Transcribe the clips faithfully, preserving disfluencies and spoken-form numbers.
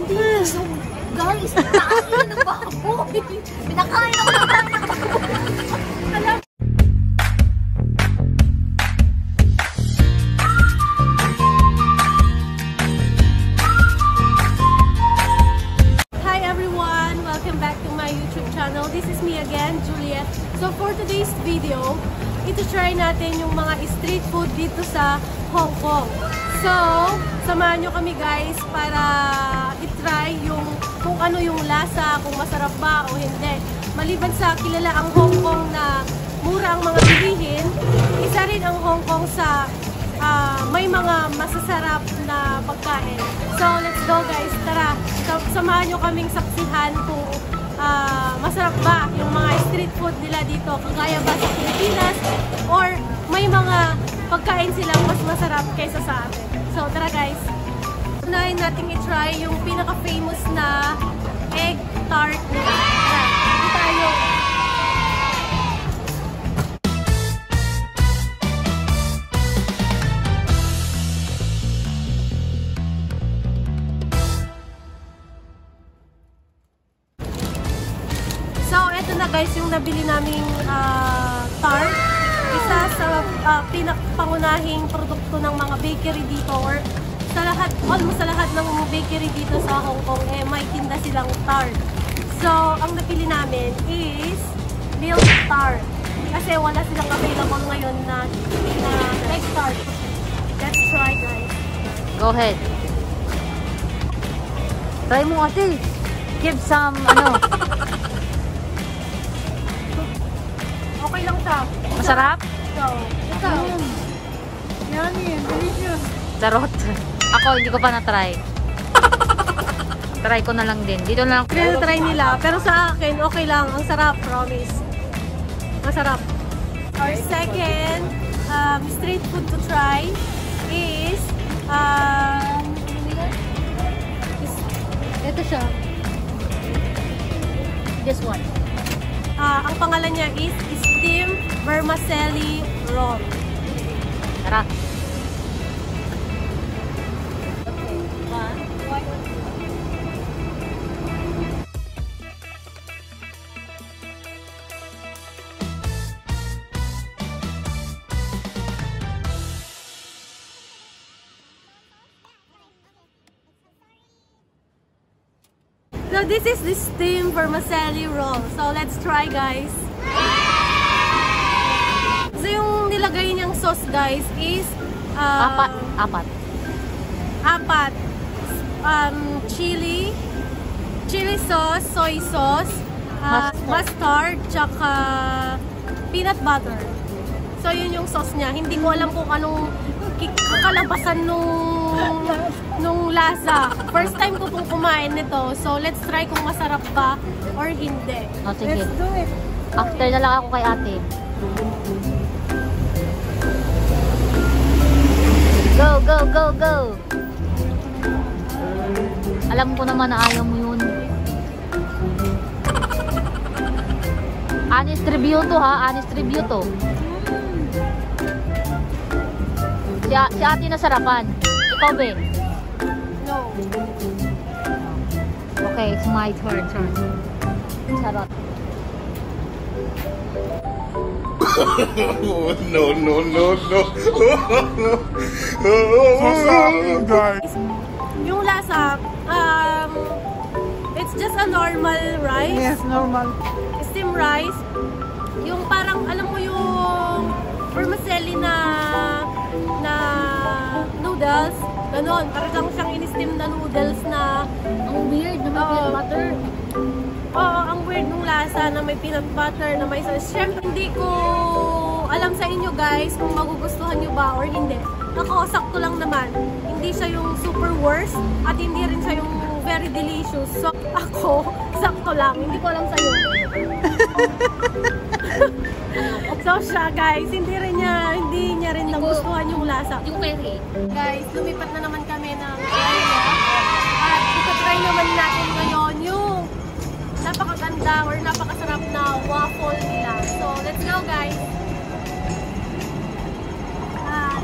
Hindi. So, guys, taas nila ng baboy. Pinakain ako ng baboy. Alam. Hi everyone! Welcome back to my YouTube channel. This is me again, Juliet. So for today's video, ito try natin yung mga street food dito sa Hong Kong. So, samahan nyo kami guys para i-try yung kung ano yung lasa, kung masarap ba o hindi. Maliban sa kilala ang Hong Kong na mura ang mga bilihin, isa rin ang Hong Kong sa uh, may mga masasarap na pagkain. So, let's go guys. Tara, samahan nyo kaming saksihan kung uh, masarap ba yung mga street food nila dito. Kagaya ba sa Pilipinas or may mga pagkain silang mas masarap kaysa sa atin. So, tara guys. Unahin natin i-try yung pinaka-famous na egg tart nila. Tara, dito tayo. So, eto na guys yung nabili naming uh, tart. Isa sa uh, pinakapangunahing produkto ng mga bakery dito or sa lahat, almost sa lahat ng bakery dito sa Hong Kong, eh, may tinda silang tart. So, ang napili namin is milk tart. Kasi wala silang available ngayon na, na egg tart. Let's try guys. Go ahead. Try mo ate. Give some, ano. Okay lang siya. Masarap? So, ikaw. Mm. Yummy and delicious. Charot. Ako, hindi ko pa na-try. Try ko na lang din. Dito na lang. Try nila. Pero sa akin, okay lang. Ang sarap, promise. Masarap. Our second um, street food to try is um, is, ito siya. This one. Uh, ang pangalan niya is Steamed Vermicelli Roll. Tara. So this is the steamed vermicelli roll. So let's try guys. So yung nilagay niyang sauce guys is uh, Apat. Apat. Apat. Um, chili, chili sauce, soy sauce, uh, mustard, tsaka peanut butter. So yun yung sauce niya. Hindi ko alam kung anong kakalabasan nung nung lasa. First time ko pong kumain nito. So let's try kung masarap ba or hindi. O, sige. Let's do it. After na lang ako kay ate. Go, go, go, go! Alam ko naman na ayaw mo yun. Honest review to ha, honest review to. Si, si ate nasarapan. Ikaw ba? No. Okay, it's my turn. turn. Charot. no, no, no, no. Yung lasa, um, it's just a normal rice. Yes, normal. Steam rice. Yung parang, alam mo yung vermicelli na na noodles. Ganon. Parang siyang in-steam na noodles na Ang weird na may peanut butter. Oo, ang weird nung lasa na may peanut butter, na may sauce. Siyempre, hindi ko alam sa inyo guys kung magugustuhan nyo ba or hindi. Ako, sakto lang naman. Hindi siya yung super worst at hindi rin siya yung very delicious. So, ako, sakto lang. Hindi ko alam sa'yo. So, siya guys, hindi rin niya, hindi niya rin nagustuhan yung lasa. Hindi ko kaya Guys, lumipat na naman kami ng area at ipatry naman natin ngayon yung napakaganda or napakasarap na waffle nila. So, let's go guys! Ah.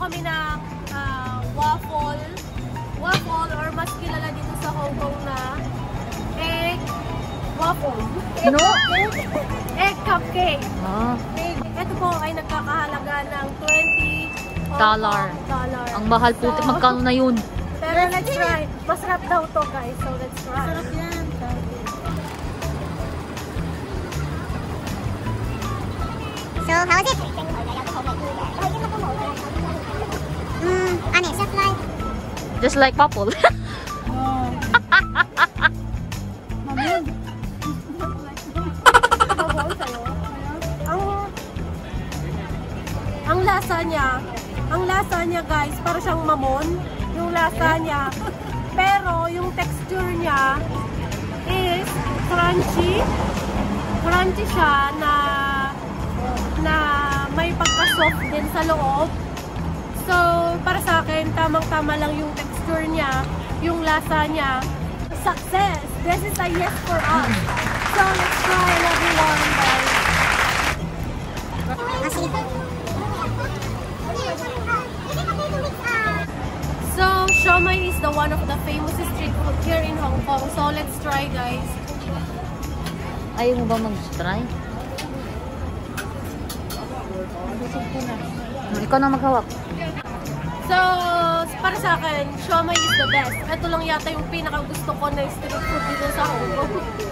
kami ng ah, waffle. Waffle or mas kilala dito sa Hong Kong na egg waffle. No? Egg cupcake. Ah, Ito po ay nagkakahalaga ng twenty Dollar. dollar. ang mahal po. So, Magkano na yun? Pero let's try. Masarap daw to guys. So let's try. Sarap yan. So, how is it? Mm, ano, just like, Just like Popple. Oh. Mamon. Mabaw sa'yo. Ang, ang lasa niya, ang lasa niya guys, para siyang mamon. Yung lasa niya. Pero yung texture niya is crunchy. Crunchy siya na na may pagka-soft din sa loob. So, para sa akin, tamang-tama lang yung texture niya, yung lasa niya. Success! This is a yes for us. So, let's try everyone, guys. ah, sige. So, siomai is the one of the famous street food here in Hong Kong. So, let's try, guys. Ayaw mo ba mag-try? Hmm, Ikaw na maghawak. So, para sa akin, siomai is the best. Ito lang yata yung pinaka-gusto ko na street food dito sa Hong Kong.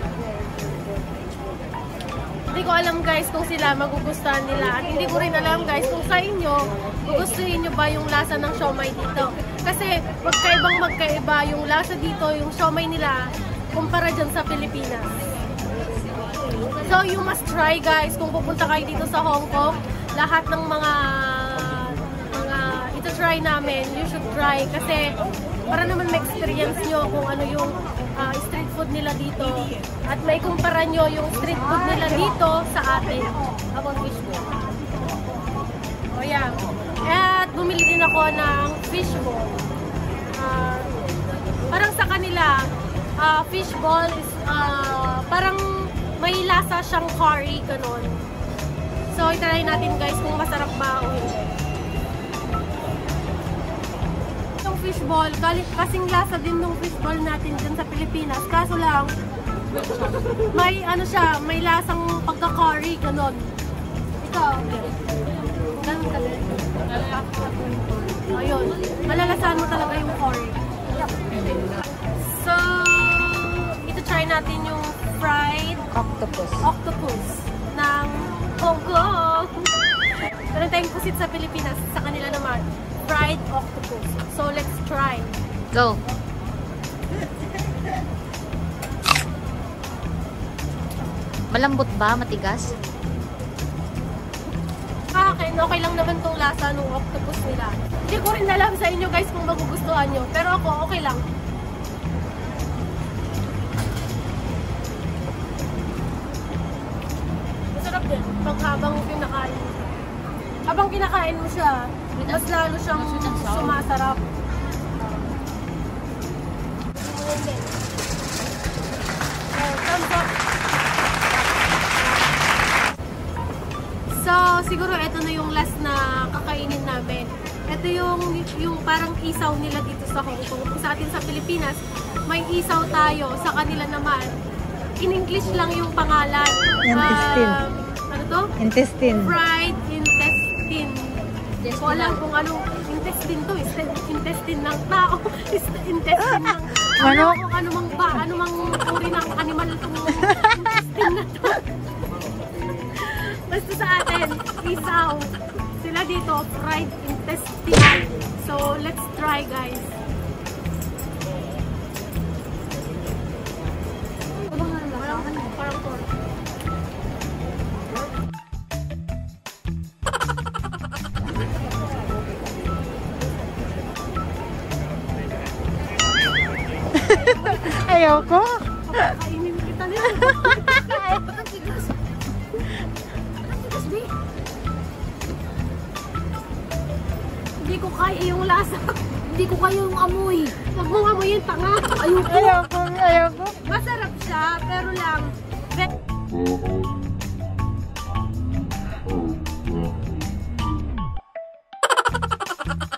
Hindi ko alam guys kung sila magugustuhan nila. At hindi ko rin alam guys kung sa inyo, gugustuhin nyo ba yung lasa ng siomai dito. Kasi magkaibang magkaiba yung lasa dito, yung siomai nila, kumpara dyan sa Pilipinas. So, you must try guys kung pupunta kayo dito sa Hong Kong. Lahat ng mga mga ito try namin, you should try kasi para naman ma-experience nyo kung ano yung uh, street food nila dito at may kumpara nyo yung street food nila dito sa atin. Abang fishball. O yan. At bumili din ako ng fishball. Uh, parang sa kanila, uh, fishball is uh, parang may lasa siyang curry, ganun. So, itry natin guys kung masarap ba o hindi. Yung fishball, kasing lasa din ng fishball natin dyan sa Pilipinas. Kaso lang, may ano siya, may lasang pagka-curry, ganun. Ito, ganun ka din. Ayun, malalasahan mo talaga yung curry. So, ito try natin yung fried Octopus. octopus ng Hong Kong. Meron tayong pusit sa Pilipinas, sa kanila naman, fried octopus. So, let's try. Go. Malambot ba? Matigas? Sa akin, okay lang naman tong lasa ng octopus nila. Hindi ko rin alam sa inyo guys kung magugustuhan nyo. Pero ako, okay lang. Masarap din. Pag habang kinakain. Habang kinakain mo siya, mas lalo siyang sumasarap. Oh, thumbs up. So, siguro ito na yung last na kakainin namin. Ito yung, yung parang isaw nila dito sa Hong Kong. Kung sa atin sa Pilipinas, may isaw tayo. Sa kanila naman, in English lang yung pangalan. Intestine. Um, ano to? Intestine. Fried intestine. Hindi ko alam kung anong intestine to. Intestine ng tao. Intestine ng... Ano? Kung ano mang ba, ano mang uri ng animal itong intestine na to. Basta sa atin, isaw. Sila dito, fried intestine. So, let's try guys. Parang pork. Ayoko. Kainin kita nila. Ang tigas. Ang tigas, babe. Hindi ko kaya yung lasa. Hindi ko kaya yung amoy. Huwag mong amoyin, tanga. Ayoko. Ayoko. Ayoko. Masarap siya, pero lang. Ve-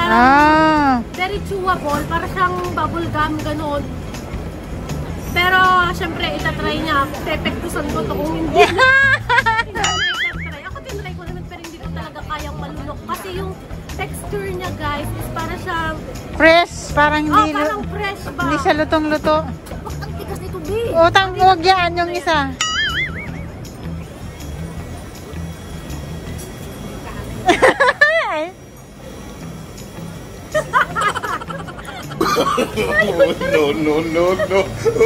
parang Ah. very chewable, para siyang bubble gum, ganun. Pero, syempre, itatry niya. Pepektusan ko to kung hindi. Hindi ko itatry. Ako tinry ko naman, pero hindi ko talaga kayang malunok. Kasi yung texture niya, guys, is para siyang, Fresh. Parang oh, hindi, parang lu- fresh ba? hindi siya lutong-luto. Bak, ang tigas nito, B. Utang, huwag yan yung isa. no, no, no, no.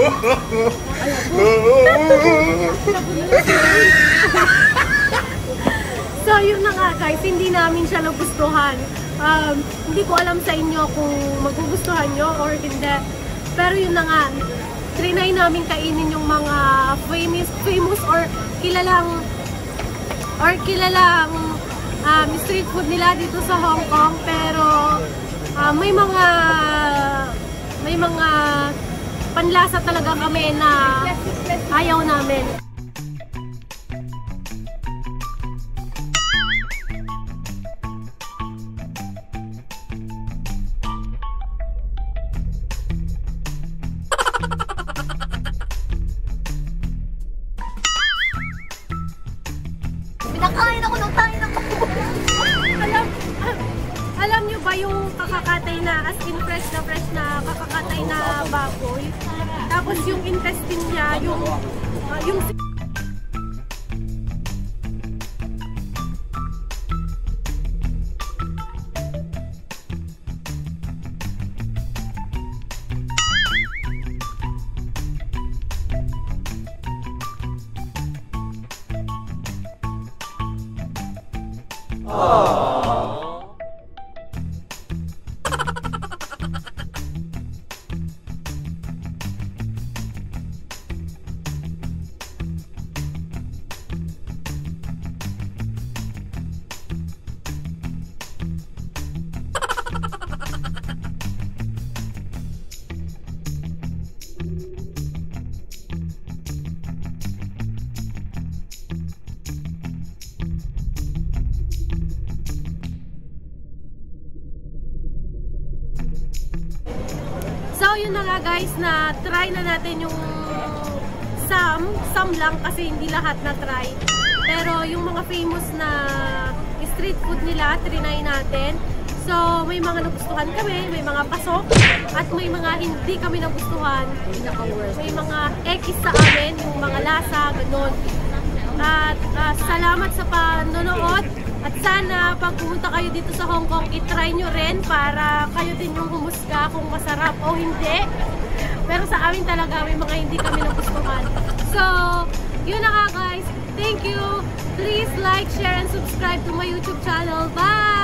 So, yun na nga guys, hindi namin siya nagustuhan. Um, hindi ko alam sa inyo kung magugustuhan nyo or hindi. Pero yun na nga, trinay namin kainin yung mga famous, famous or kilalang or kilalang um, street food nila dito sa Hong Kong. Pero uh, may mga may mga panlasa talaga kami na ayaw namin. Pinakain ako ng tayo ng alam, ah, alam nyo ba yung kakakatay na, as in fresh na fresh na kakakatay na baboy? Tapos yung intestine niya, yung, ah, yung So, yun na nga guys, na try na natin yung some, some lang kasi hindi lahat na try. Pero yung mga famous na street food nila, trinay natin. So, may mga nagustuhan kami, may mga pasok, at may mga hindi kami nagustuhan. May mga ekis sa amin, yung mga lasa, ganun. At uh, salamat sa panonood. At sana pag pumunta kayo dito sa Hong Kong, itry nyo rin para kayo din yung humusga kung masarap o hindi. Pero sa amin talaga may mga hindi kami nagustuhan. So, yun na nga guys. Thank you. Please like, share, and subscribe to my YouTube channel. Bye!